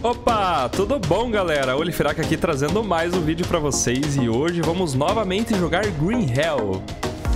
Opa, tudo bom, galera? Oliferac aqui trazendo mais um vídeo pra vocês e hoje vamos novamente jogar Green Hell.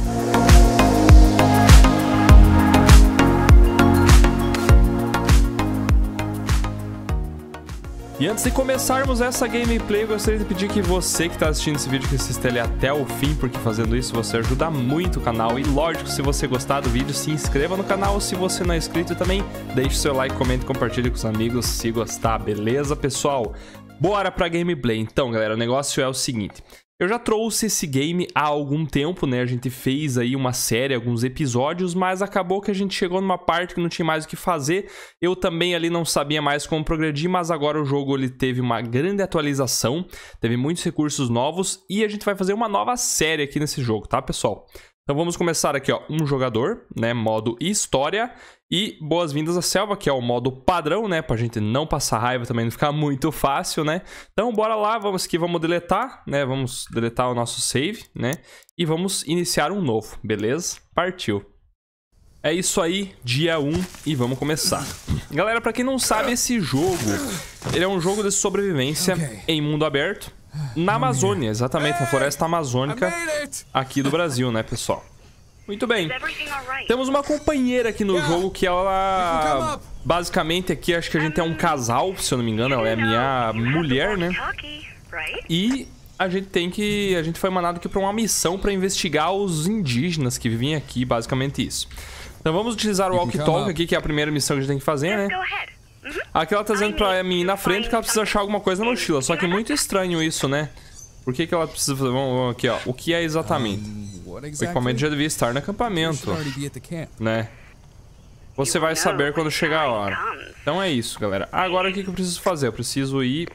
E antes de começarmos essa gameplay, eu gostaria de pedir que você que está assistindo esse vídeo, que assista ele até o fim, porque fazendo isso você ajuda muito o canal. E lógico, se você gostar do vídeo, se inscreva no canal. Se você não é inscrito também, deixe seu like, comente e compartilhe com os amigos se gostar, beleza, pessoal? Bora pra gameplay. Então, galera, o negócio é o seguinte. Eu já trouxe esse game há algum tempo, né? A gente fez aí uma série, alguns episódios, mas acabou que a gente chegou numa parte que não tinha mais o que fazer. Eu também ali não sabia mais como progredir, mas agora o jogo ele teve uma grande atualização, teve muitos recursos novos e a gente vai fazer uma nova série aqui nesse jogo, tá, pessoal? Então vamos começar aqui, ó, um jogador, né, modo história e boas-vindas à selva, que é o modo padrão, né, pra gente não passar raiva também, não ficar muito fácil, né. Então bora lá, vamos deletar, né, vamos deletar o nosso save, né, e vamos iniciar um novo, beleza? Partiu. É isso aí, dia 1 e vamos começar. Galera, pra quem não sabe, esse jogo, ele é um jogo de sobrevivência em mundo aberto. Na Amazônia, exatamente, na floresta amazônica aqui do Brasil, né, pessoal? Muito bem. Temos uma companheira aqui no jogo que ela... Basicamente aqui, acho que a gente é um casal, se eu não me engano, ela é a minha mulher, né? E a gente foi mandado aqui pra uma missão pra investigar os indígenas que vivem aqui, basicamente isso. Então vamos utilizar o walkie-talkie aqui, que é a primeira missão que a gente tem que fazer, né? Aqui ela tá dizendo pra mim ir na frente que ela precisa achar alguma coisa na mochila. Só que é muito estranho isso, né? Por que ela precisa fazer... Vamos aqui, ó. O que é exatamente? O equipamento já devia estar no acampamento, né? Você vai saber quando chegar a hora. Então é isso, galera. Agora o que eu preciso fazer? Eu preciso ir...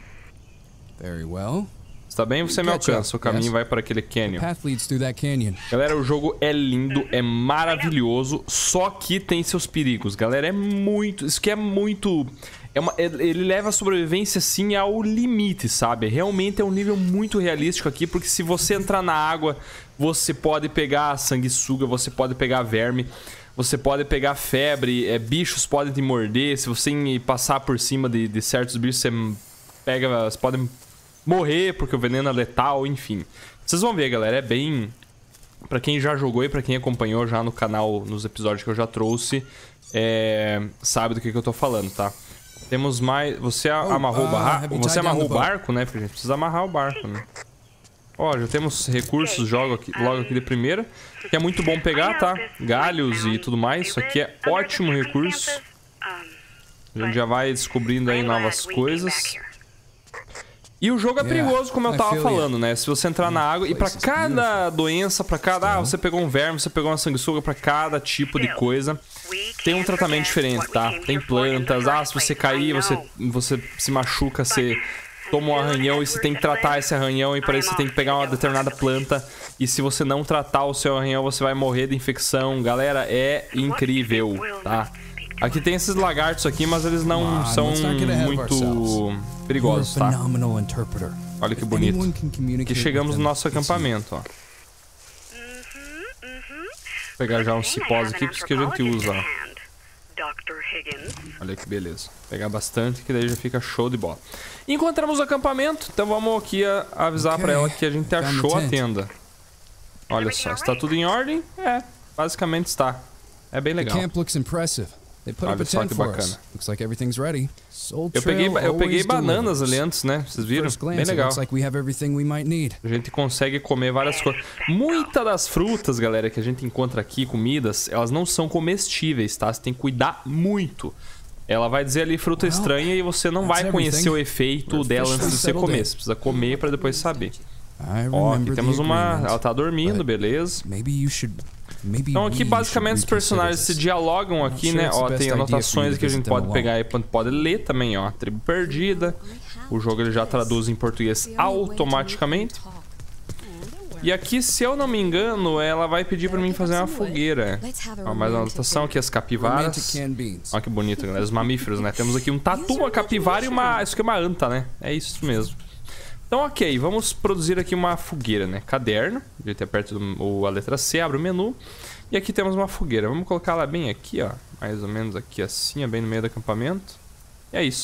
Está bem? Você me alcança. O caminho vai para aquele canyon. Galera, o jogo é lindo, é maravilhoso, só que tem seus perigos. Galera, é muito... Isso aqui é muito... Ele leva a sobrevivência, assim, ao limite, sabe? Realmente é um nível muito realístico aqui, porque se você entrar na água, você pode pegar sanguessuga, você pode pegar verme, você pode pegar febre, bichos podem te morder. Se você passar por cima de certos bichos, você pode morrer porque o veneno é letal, enfim. Vocês vão ver, galera, é bem... Pra quem já jogou e pra quem acompanhou já no canal, nos episódios que eu já trouxe, sabe do que eu tô falando, tá? Temos mais... Você amarrou o barco? Você amarrou o barco, né? Porque a gente precisa amarrar o barco, né? Ó, já temos recursos logo aqui de primeira, que é muito bom pegar, tá? Galhos e tudo mais, isso aqui é ótimo recurso. A gente já vai descobrindo aí novas coisas. E o jogo é perigoso, como eu tava falando, né? Se você entrar na água e pra cada doença, pra cada... você pegou um verme, você pegou uma sanguessuga, pra cada tipo de coisa, tem um tratamento diferente, tá? Tem plantas, se você cair, você se machuca, você toma um arranhão e você tem que tratar esse arranhão e para isso você tem que pegar uma determinada planta. E se você não tratar o seu arranhão, você vai morrer de infecção. Galera, é incrível, tá? Aqui tem esses lagartos aqui, mas eles não são muito perigosos, tá? Olha que bonito. Aqui chegamos no nosso acampamento, ó. Vou pegar já uns cipós aqui, porque a gente usa, ó. Olha que beleza. Vou pegar bastante, que daí já fica show de bola. Encontramos o acampamento, então vamos aqui avisar pra ela que a gente achou a tenda. Olha só, está tudo em ordem? Basicamente está. É bem legal. Olha só que bacana. Eu peguei bananas ali antes, né? Vocês viram? Bem legal. A gente consegue comer várias coisas. Muitas das frutas, galera, que a gente encontra aqui, comidas, elas não são comestíveis, tá? Você tem que cuidar muito. Ela vai dizer ali fruta estranha e você não vai conhecer o efeito dela antes de você comer. Você precisa comer pra depois saber. Ó, aqui temos uma... Ela tá dormindo, beleza. Então aqui basicamente os personagens se dialogam aqui, né? Ó, tem anotações que a gente pode pegar e pode ler também, ó. Tribo perdida. O jogo ele já traduz em português automaticamente. E aqui, se eu não me engano, ela vai pedir pra mim fazer uma fogueira. Ó, mais uma anotação aqui, as capivaras. Ó que bonito, galera, os mamíferos, né? Temos aqui um tatu, uma capivara e uma... Isso aqui é uma anta, né? É isso mesmo. Então, ok, vamos produzir aqui uma fogueira, né? Caderno, a gente aperta a letra C, abre o menu. E aqui temos uma fogueira. Vamos colocar ela bem aqui, ó. Mais ou menos aqui assim, bem no meio do acampamento. E é isso.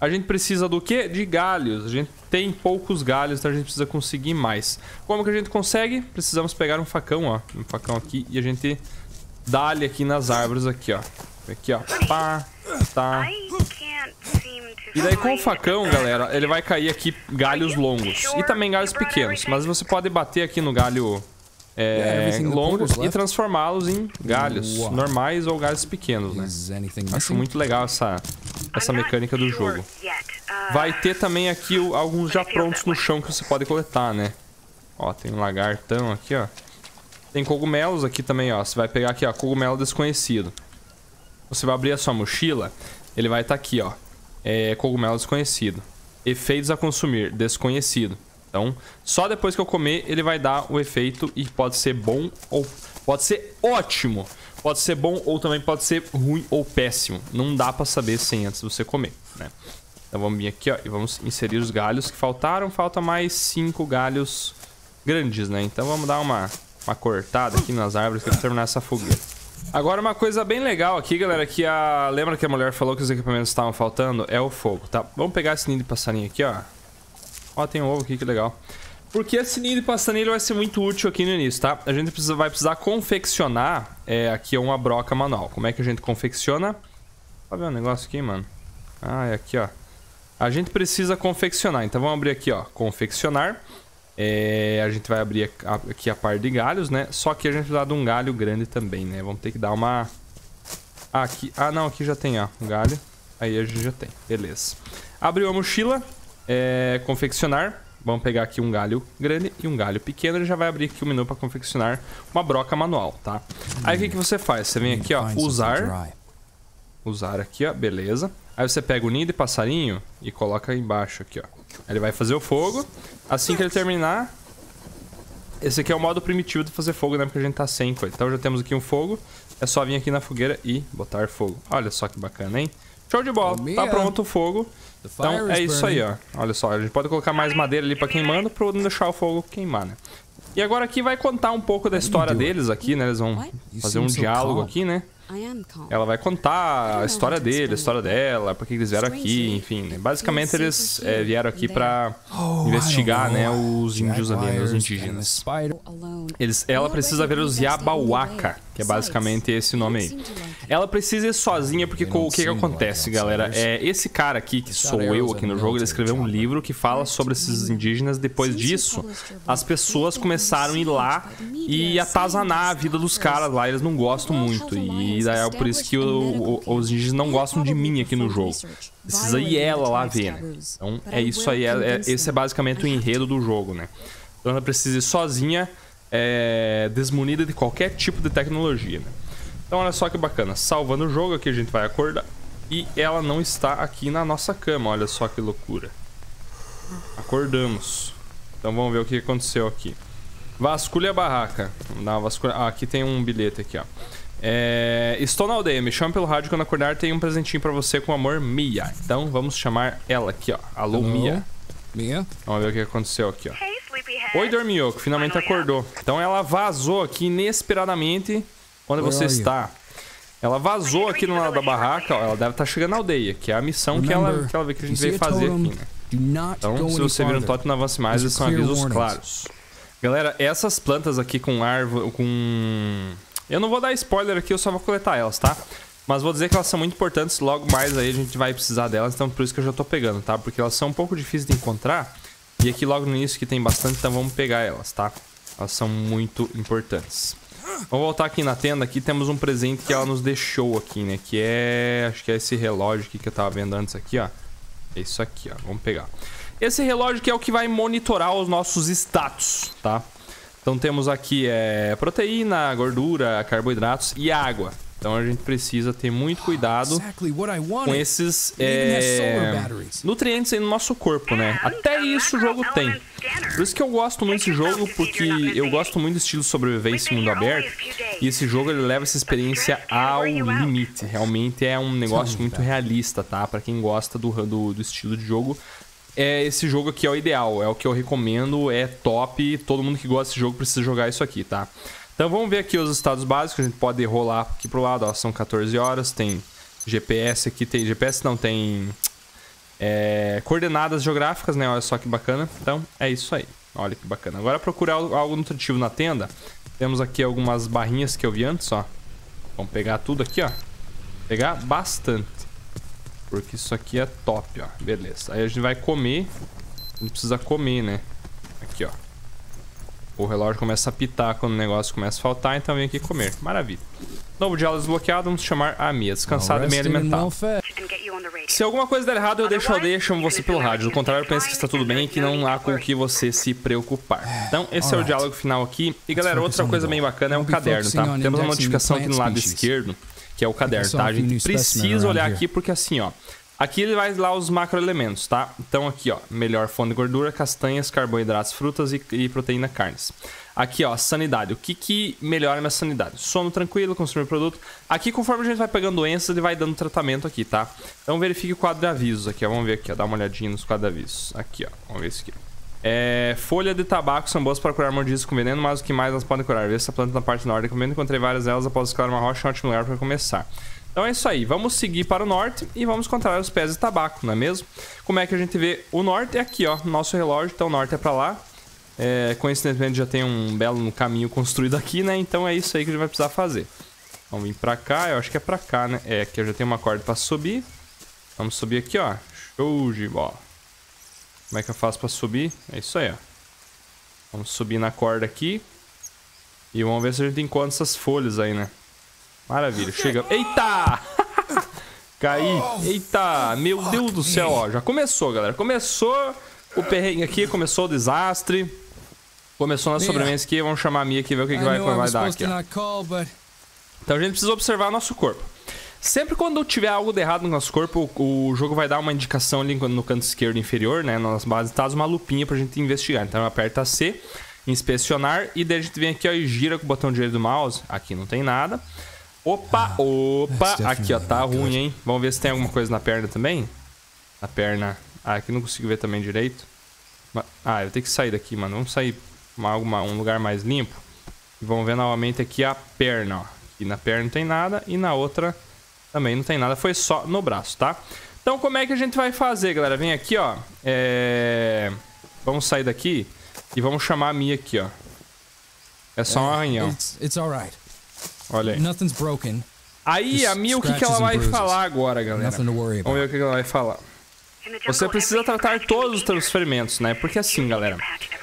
A gente precisa do quê? De galhos. A gente tem poucos galhos, então a gente precisa conseguir mais. Como que a gente consegue? Precisamos pegar um facão, ó. Um facão aqui e a gente dá-lhe aqui nas árvores aqui, ó. Aqui, ó. Pá, tá. E daí com o facão, galera, ele vai cair aqui galhos longos. E também galhos pequenos. Mas você pode bater aqui no galho longos e transformá-los em galhos normais ou galhos pequenos, né? Acho muito legal essa mecânica do jogo. Vai ter também aqui alguns já prontos no chão que você pode coletar, né? Ó, tem um lagartão aqui, ó. Tem cogumelos aqui também, ó. Você vai pegar aqui, ó, cogumelo desconhecido. Você vai abrir a sua mochila, ele vai estar aqui, ó. Cogumelo desconhecido. Efeitos a consumir, desconhecido. Então, só depois que eu comer, ele vai dar o efeito e pode ser bom ou pode ser ótimo. Pode ser bom ou também pode ser ruim ou péssimo. Não dá pra saber sem antes de você comer, né? Então vamos vir aqui, ó, e vamos inserir os galhos que faltaram. Falta mais 5 galhos grandes, né? Então vamos dar uma cortada aqui nas árvores para terminar essa fogueira. Agora uma coisa bem legal aqui, galera, que lembra que a mulher falou que os equipamentos estavam faltando? É o fogo, tá? Vamos pegar esse ninho de passarinho aqui, ó. Ó, tem um ovo aqui, que legal. Porque esse ninho de passarinho vai ser muito útil aqui no início, tá? A gente vai precisar confeccionar aqui uma broca manual. Como é que a gente confecciona? Deixa eu ver um negócio aqui, mano. Ah, é aqui, ó. A gente precisa confeccionar. Então vamos abrir aqui, ó. Confeccionar. A gente vai abrir aqui a parte de galhos, né? Só que a gente precisa de um galho grande também, né? Vamos ter que dar uma... aqui... Ah, não. Aqui já tem, ó. Um galho. Aí a gente já tem. Beleza. Abriu a mochila. Confeccionar. Vamos pegar aqui um galho grande e um galho pequeno. Ele já vai abrir aqui o menu para confeccionar uma broca manual, tá? Aí o que você faz? Você vem aqui, ó, usar aqui, ó, beleza. Aí você pega o ninho de passarinho e coloca embaixo aqui, ó. Ele vai fazer o fogo. Assim que ele terminar, esse aqui é o modo primitivo de fazer fogo, né? Porque a gente tá sem coisa. Então já temos aqui um fogo. É só vir aqui na fogueira e botar fogo. Olha só que bacana, hein? Show de bola. Tá pronto o fogo. Então é isso aí, ó. Olha só, a gente pode colocar mais madeira ali pra queimando pra não deixar o fogo queimar, né? E agora aqui vai contar um pouco da história deles aqui, né? Eles vão fazer um diálogo aqui, né? Ela vai contar a história dele, a história dela, por que eles vieram aqui, enfim. Né? Basicamente eles vieram aqui pra investigar, né, os índios ali, né, os indígenas. Ela precisa ver os Yabawaka, que é basicamente esse nome aí. Ela precisa ir sozinha porque o que acontece, galera? Esse cara aqui, que sou eu aqui no jogo, ele escreveu um livro que fala sobre esses indígenas. Depois disso, as pessoas começaram a ir lá e atazanar a vida dos caras lá. Eles não gostam muito. E daí é por isso que os indígenas não gostam de mim aqui no jogo. Precisa ir ela lá ver, né? Então é isso aí. Esse é basicamente o enredo do jogo, né? Então ela precisa ir sozinha, desmunida de qualquer tipo de tecnologia, né? Então olha só que bacana. Salvando o jogo aqui a gente vai acordar. E ela não está aqui na nossa cama. Olha só que loucura. Acordamos. Então vamos ver o que aconteceu aqui. Vasculha a barraca. Aqui tem um bilhete aqui, ó. Estou na aldeia, me chame pelo rádio quando acordar, tem um presentinho pra você com amor, Mia. Então vamos chamar ela aqui, ó. Alô, Mia. Vamos ver o que aconteceu aqui, ó. Oi, Dormioco, finalmente acordou. Então ela vazou aqui inesperadamente. Onde você está? Ela vazou aqui no lado da barraca, ó. Ela deve estar chegando na aldeia, que é a missão que ela vê que a gente veio fazer aqui, né? Então, se você vir no totem, não avance mais, esses são avisos claros. Galera, essas plantas aqui com árvore, eu não vou dar spoiler aqui, eu só vou coletar elas, tá? Mas vou dizer que elas são muito importantes, logo mais aí a gente vai precisar delas, então por isso que eu já tô pegando, tá? Porque elas são um pouco difíceis de encontrar. E aqui logo no início que tem bastante, então vamos pegar elas, tá? Elas são muito importantes. Vamos voltar aqui na tenda, aqui temos um presente que ela nos deixou aqui, né? Que acho que é esse relógio aqui que eu tava vendo antes aqui, ó. É isso aqui, ó, vamos pegar. Esse relógio que é o que vai monitorar os nossos status, tá? Então temos aqui proteína, gordura, carboidratos e água. Então a gente precisa ter muito cuidado com esses nutrientes aí no nosso corpo, né? Até isso o jogo tem. Por isso que eu gosto muito desse jogo, porque eu gosto muito do estilo sobrevivência em mundo aberto. E esse jogo ele leva essa experiência ao limite. Realmente é um negócio muito realista, tá? Pra quem gosta do estilo de jogo. Esse jogo aqui é o ideal, é o que eu recomendo, é top. Todo mundo que gosta desse jogo precisa jogar isso aqui, tá? Então vamos ver aqui os estados básicos. A gente pode rolar aqui pro lado, ó, são 14 horas. Tem GPS aqui, tem GPS não, tem coordenadas geográficas, né? Olha só que bacana. Então, é isso aí. Olha que bacana. Agora, procurar algo nutritivo na tenda. Temos aqui algumas barrinhas que eu vi antes, ó. Vamos pegar tudo aqui, ó. Pegar bastante. Porque isso aqui é top, ó. Beleza. Aí a gente vai comer. A gente precisa comer, né? Aqui, ó. O relógio começa a apitar quando o negócio começa a faltar, então vem aqui comer. Maravilha. Novo diálogo desbloqueado, vamos chamar a Mia. Descansada e bem alimentada. Se alguma coisa der errado, eu deixo a aldeia e chamo você pelo rádio. Do contrário, eu penso que está tudo bem e que não há com o que você se preocupar. Então, esse é o diálogo final aqui. E galera, outra coisa bem bacana é um caderno, tá? Temos uma notificação aqui no lado esquerdo, que é o caderno, tá? A gente precisa olhar aqui porque assim, ó. Aqui ele vai lá os macroelementos, tá? Então aqui, ó, melhor fonte de gordura, castanhas, carboidratos, frutas e proteína, carnes. Aqui, ó, sanidade. O que melhora a minha sanidade? Sono tranquilo, consumir produto. Aqui, conforme a gente vai pegando doenças, ele vai dando tratamento aqui, tá? Então verifique o quadro de avisos aqui, ó. Vamos ver aqui, ó. Dá uma olhadinha nos quadros de avisos. Aqui, ó. Vamos ver isso aqui. Folha de tabaco são boas para curar mordiscos com veneno, mas o que mais elas podem curar? Ver essa planta na parte norte do veneno. Encontrei várias delas após escalar uma rocha, um ótimo lugar para começar. Então é isso aí, vamos seguir para o norte e vamos encontrar os pés de tabaco, não é mesmo? Como é que a gente vê o norte? É aqui, ó, nosso relógio, então o norte é para lá. Coincidentemente já tem um belo caminho construído aqui, né? Então é isso aí que a gente vai precisar fazer. Vamos vir para cá, eu acho que é para cá, né? Aqui eu já tenho uma corda para subir. Vamos subir aqui, ó. Show de bola. Como é que eu faço para subir? É isso aí, ó. Vamos subir na corda aqui. E vamos ver se a gente encontra essas folhas aí, né? Maravilha, chega. Eita! Caí. Eita, meu Deus do céu, ó. Já começou, galera. Começou o perrengue aqui, começou o desastre. Começou na sobremesa aqui. Vamos chamar a Mia aqui e ver o que vai dar aqui, ó. Então a gente precisa observar nosso corpo. Sempre quando tiver algo de errado no nosso corpo, o jogo vai dar uma indicação ali no canto esquerdo inferior, né? Nas bases de dados, uma lupinha pra gente investigar. Então aperta C, inspecionar, e daí a gente vem aqui, ó, e gira com o botão direito do mouse. Aqui não tem nada. Opa, aqui, ó, tá ruim, hein? Vamos ver se tem alguma coisa na perna também. Na perna. Aqui não consigo ver também direito. Eu vou ter que sair daqui, mano. Vamos sair um lugar mais limpo. E vamos ver novamente aqui a perna, ó. E na perna não tem nada e na outra também não tem nada. Foi só no braço, tá? Então como é que a gente vai fazer, galera? Vem aqui, ó. Vamos sair daqui e vamos chamar a Mia aqui, ó. É só um arranhão. Olha aí. Aí, a Mia, o que ela vai falar agora, galera? Vamos ver o que ela vai falar. Você precisa tratar todos os seus ferimentos, né? Porque assim, galera,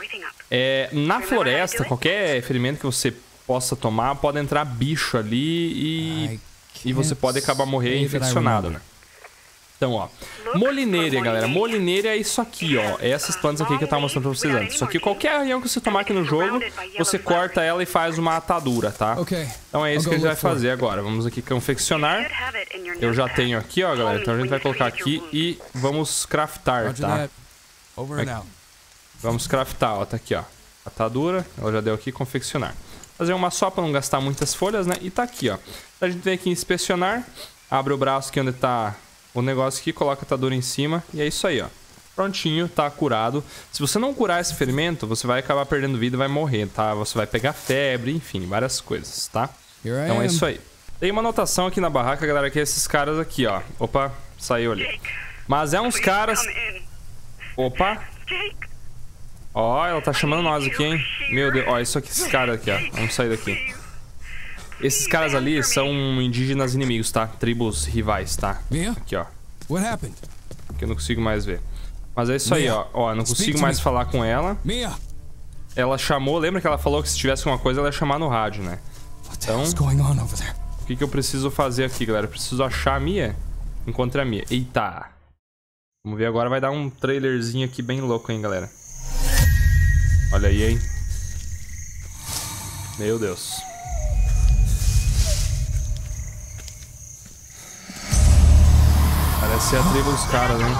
na floresta, qualquer ferimento que você possa tomar, pode entrar bicho ali e você pode acabar morrendo infeccionado, né? Então, ó, molinéria, galera. Molinéria é isso aqui, ó. É essas plantas aqui que eu tava mostrando pra vocês antes. Isso aqui, qualquer arranhão que você tomar aqui no jogo, você corta ela e faz uma atadura, tá? Então é isso que a gente vai fazer agora. Vamos aqui confeccionar. Eu já tenho aqui, ó, galera. Então a gente vai colocar aqui e vamos craftar, tá? Vamos craftar, ó. Tá aqui, ó. Atadura. Ela já deu aqui, confeccionar. Fazer uma só pra não gastar muitas folhas, né? E tá aqui, ó. Então a gente vem aqui em inspecionar. Abre o braço aqui onde tá o negócio aqui, coloca a atadura em cima e é isso aí, ó. Prontinho, tá curado. Se você não curar esse ferimento, você vai acabar perdendo vida e vai morrer, tá? Você vai pegar febre, enfim, várias coisas, tá? Então é isso aí. Tem uma anotação aqui na barraca, galera, que é esses caras aqui, ó. Opa, saiu ali. Mas é uns caras... Opa. Ó, ela tá chamando nós aqui, hein? Meu Deus, ó, isso aqui, esses caras aqui, ó. Vamos sair daqui. Esses caras ali são indígenas inimigos, tá? Tribos rivais, tá? Aqui, ó. Aqui eu não consigo mais ver. Mas é isso aí, ó. Ó, não consigo mais falar com ela. Ela chamou... Lembra que ela falou que se tivesse alguma coisa, ela ia chamar no rádio, né? Então... O que eu preciso fazer aqui, galera? Eu preciso achar a Mia. Encontrei a Mia. Eita! Vamos ver agora. Vai dar um trailerzinho aqui bem louco, hein, galera? Olha aí, hein? Meu Deus. Parece ser a tribo dos caras, né?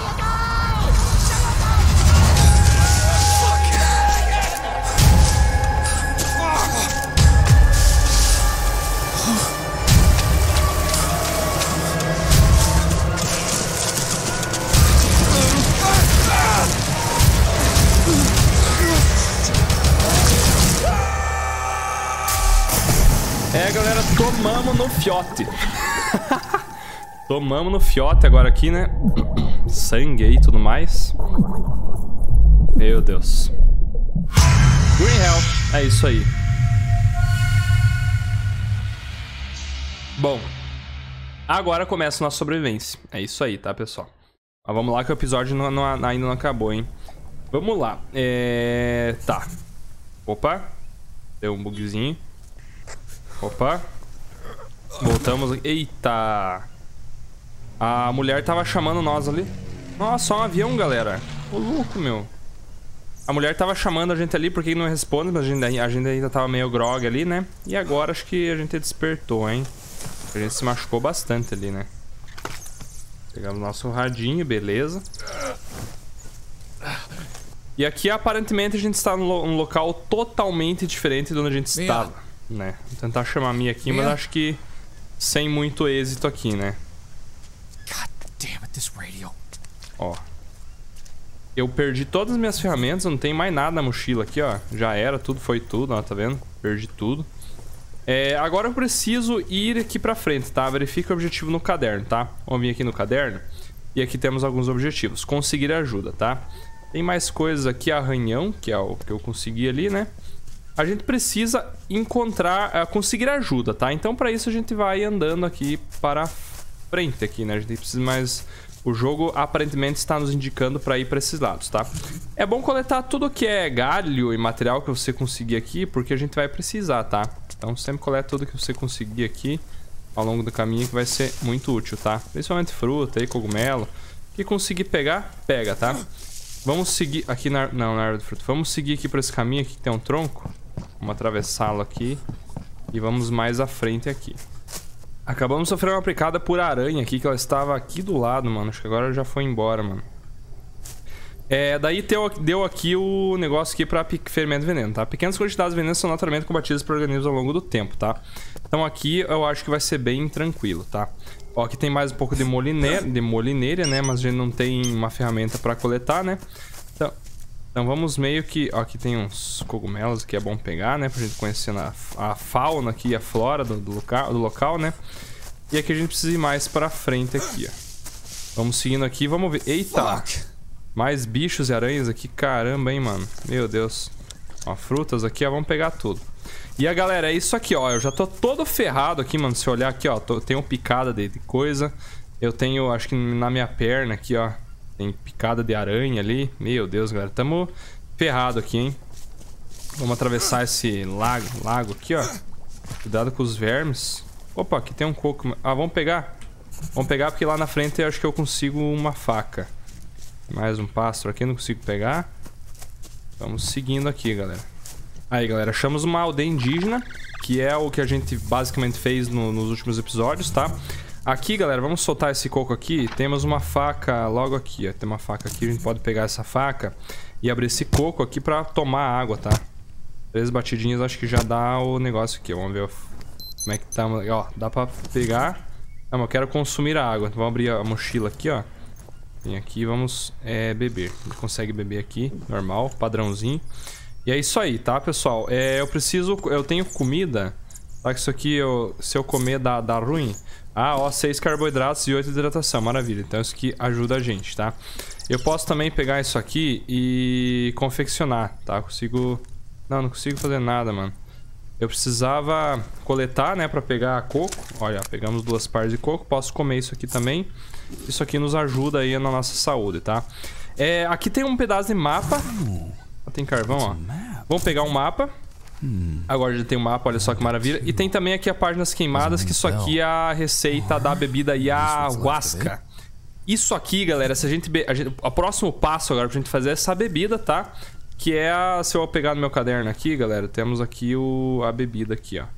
Galera, tomamos no fiote. Tomamos no fiote agora aqui, né? Sangue aí e tudo mais. Meu Deus. Green Hell. É isso aí. Bom. Agora começa a nossa sobrevivência. É isso aí, tá, pessoal? Mas vamos lá que o episódio ainda não acabou, hein? Vamos lá. Tá. Opa. Deu um bugzinho. Opa. Voltamos. Eita. A mulher tava chamando nós ali. Nossa, só um avião, galera. Ô, louco, meu. A mulher tava chamando a gente ali porque não responde, mas a gente ainda tava meio grog ali, né? E agora acho que a gente despertou, hein? A gente se machucou bastante ali, né? Pegamos nosso radinho, beleza. E aqui aparentemente a gente está num local totalmente diferente de onde a gente estava, né? Vou tentar chamar a Mia aqui, mas acho que sem muito êxito aqui, né? Ó. Eu perdi todas as minhas ferramentas, não tem mais nada na mochila aqui, ó. Já era, tudo foi tudo, ó, tá vendo? Perdi tudo. Agora eu preciso ir aqui pra frente, tá? Verifica o objetivo no caderno, tá? Vamos vir aqui no caderno. E aqui temos alguns objetivos. Conseguir ajuda, tá? Tem mais coisas aqui, arranhão, que é o que eu consegui ali, né? A gente precisa encontrar, conseguir ajuda, tá? Então pra isso a gente vai andando aqui para frente aqui, né? A gente precisa mais... O jogo aparentemente está nos indicando para ir para esses lados, tá? É bom coletar tudo que é galho e material que você conseguir aqui, porque a gente vai precisar, tá? Então sempre coleta tudo que você conseguir aqui ao longo do caminho, que vai ser muito útil, tá? Principalmente fruta e cogumelo. O que conseguir pegar, pega, tá? Vamos seguir aqui na árvore de fruta. Vamos seguir aqui por esse caminho aqui que tem um tronco. Vamos atravessá-lo aqui e vamos mais à frente aqui. Acabamos de sofrer uma picada por aranha aqui, que ela estava aqui do lado, mano. Acho que agora já foi embora, mano. Daí deu aqui o negócio aqui pra ferimento de veneno, tá? Pequenas quantidades de veneno são naturalmente combatidas por organismos ao longo do tempo, tá? Então aqui eu acho que vai ser bem tranquilo, tá? Ó, aqui tem mais um pouco de molineira, né? Mas a gente não tem uma ferramenta pra coletar, né? Então vamos meio que... Ó, aqui tem uns cogumelos que é bom pegar, né? Pra gente conhecer a fauna aqui, a flora do local, né? E aqui a gente precisa ir mais pra frente aqui, ó. Vamos seguindo aqui, vamos ver... Eita! Mais bichos e aranhas aqui, caramba, hein, mano? Meu Deus. Ó, frutas aqui, ó, vamos pegar tudo. E a galera, é isso aqui, ó. Eu já tô todo ferrado aqui, mano. Se olhar aqui, ó, tenho picada de coisa. Eu tenho, acho que na minha perna aqui, ó, tem picada de aranha ali. Meu Deus, galera. Tamo ferrado aqui, hein? Vamos atravessar esse lago aqui, ó. Cuidado com os vermes. Opa, aqui tem um coco. Ah, vamos pegar. Vamos pegar porque lá na frente eu acho que eu consigo uma faca. Mais um pássaro aqui, não consigo pegar. Vamos seguindo aqui, galera. Aí, galera, achamos uma aldeia indígena, que é o que a gente basicamente fez nos últimos episódios, tá? Aqui, galera, vamos soltar esse coco aqui. Temos uma faca logo aqui, ó. Tem uma faca aqui, a gente pode pegar essa faca e abrir esse coco aqui pra tomar água, tá? 3 batidinhas acho que já dá o negócio aqui. Vamos ver como é que tá. Ó, dá pra pegar. Não, mas eu quero consumir a água. Então vamos abrir a mochila aqui, ó. Vem aqui, vamos beber. A gente consegue beber aqui, normal, padrãozinho. E é isso aí, tá, pessoal? Eu tenho comida. Tá, que isso aqui, se eu comer, dá ruim. Ah, ó, 6 carboidratos e 8 de hidratação, maravilha. Então isso aqui ajuda a gente, tá? Eu posso também pegar isso aqui e confeccionar, tá? Consigo... Não consigo fazer nada, mano. Eu precisava coletar, né, pra pegar coco. Olha, pegamos 2 pares de coco. Posso comer isso aqui também. Isso aqui nos ajuda aí na nossa saúde, tá? Aqui tem um pedaço de mapa. Tem carvão, ó. Vamos pegar um mapa. Agora já tem um mapa, olha só que maravilha. E tem também aqui a páginas queimadas, que isso aqui é a receita da bebida ayahuasca. Isso aqui, galera, se o próximo passo agora pra gente fazer é essa bebida, tá? Que é se eu pegar no meu caderno aqui, galera, temos aqui a bebida aqui, ó.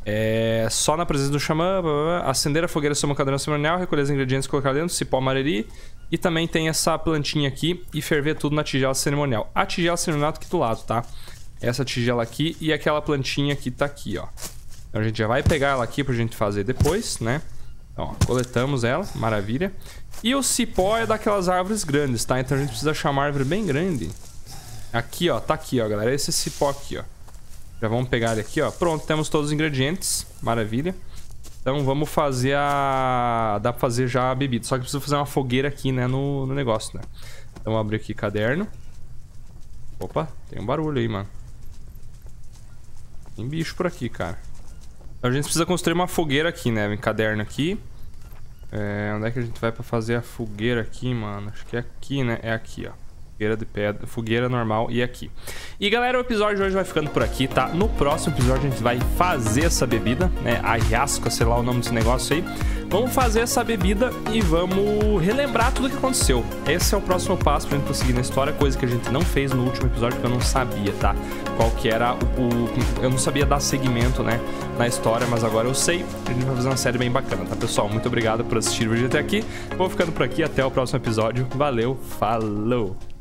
Só na presença do xamã, acender a fogueira sobre um caderno cerimonial, recolher os ingredientes e colocar dentro, cipó mariri. E também tem essa plantinha aqui e ferver tudo na tigela cerimonial. A tigela cerimonial tá aqui do lado, tá? Essa tigela aqui e aquela plantinha que tá aqui, ó. Então a gente já vai pegar ela aqui pra gente fazer depois, né? Então, ó, coletamos ela, maravilha. E o cipó é daquelas árvores grandes, tá? Então a gente precisa achar uma árvore bem grande. Aqui, ó, tá aqui, ó, galera. Esse cipó aqui, ó. Já vamos pegar ele aqui, ó. Pronto, temos todos os ingredientes. Maravilha. Então vamos fazer a... Dá pra fazer já a bebida. Só que precisa fazer uma fogueira aqui, né, no negócio, né? Então vamos abrir aqui caderno. Opa, tem um barulho aí, mano. Tem bicho por aqui, cara. Então a gente precisa construir uma fogueira aqui, né? Em caderno aqui. Onde é que a gente vai pra fazer a fogueira aqui, mano? Acho que é aqui, né? É aqui, ó. Fogueira de pedra, fogueira normal e aqui. E galera, o episódio de hoje vai ficando por aqui, tá? No próximo episódio a gente vai fazer essa bebida, né? Ayahuasca, sei lá o nome desse negócio aí. Vamos fazer essa bebida e vamos relembrar tudo o que aconteceu. Esse é o próximo passo pra gente prosseguir na história, coisa que a gente não fez no último episódio, que eu não sabia, tá? Qual que era eu não sabia dar seguimento, né, na história, mas agora eu sei. A gente vai fazer uma série bem bacana, tá, pessoal? Muito obrigado por assistir o vídeo até aqui. Vou ficando por aqui, até o próximo episódio. Valeu, falou!